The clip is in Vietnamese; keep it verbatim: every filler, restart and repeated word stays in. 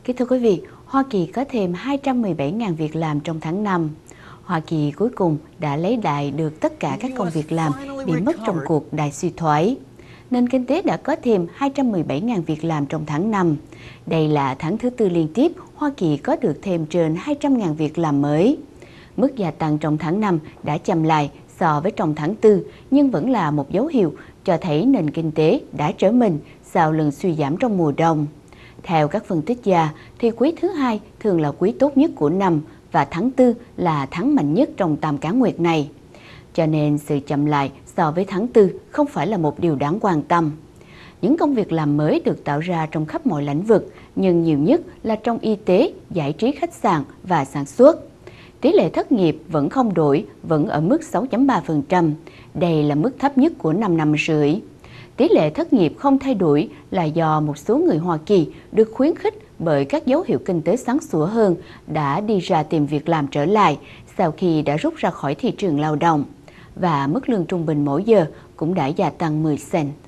Kính thưa quý vị, Hoa Kỳ có thêm hai trăm mười bảy nghìn việc làm trong tháng năm. Hoa Kỳ cuối cùng đã lấy lại được tất cả các công việc làm bị mất trong cuộc đại suy thoái. Nền kinh tế đã có thêm hai trăm mười bảy nghìn việc làm trong tháng năm. Đây là tháng thứ tư liên tiếp Hoa Kỳ có được thêm trên hai trăm nghìn việc làm mới. Mức gia tăng trong tháng năm đã chậm lại so với trong tháng tư, nhưng vẫn là một dấu hiệu cho thấy nền kinh tế đã trở mình sau lần suy giảm trong mùa đông. Theo các phân tích gia, thì quý thứ hai thường là quý tốt nhất của năm và tháng tư là tháng mạnh nhất trong tam cá nguyệt này. Cho nên sự chậm lại so với tháng tư không phải là một điều đáng quan tâm. Những công việc làm mới được tạo ra trong khắp mọi lĩnh vực, nhưng nhiều nhất là trong y tế, giải trí, khách sạn và sản xuất. Tỷ lệ thất nghiệp vẫn không đổi, vẫn ở mức sáu phẩy ba phần trăm. Đây là mức thấp nhất của năm năm rưỡi. Tỷ lệ thất nghiệp không thay đổi là do một số người Hoa Kỳ được khuyến khích bởi các dấu hiệu kinh tế sáng sủa hơn đã đi ra tìm việc làm trở lại sau khi đã rút ra khỏi thị trường lao động. Và mức lương trung bình mỗi giờ cũng đã gia tăng mười cent.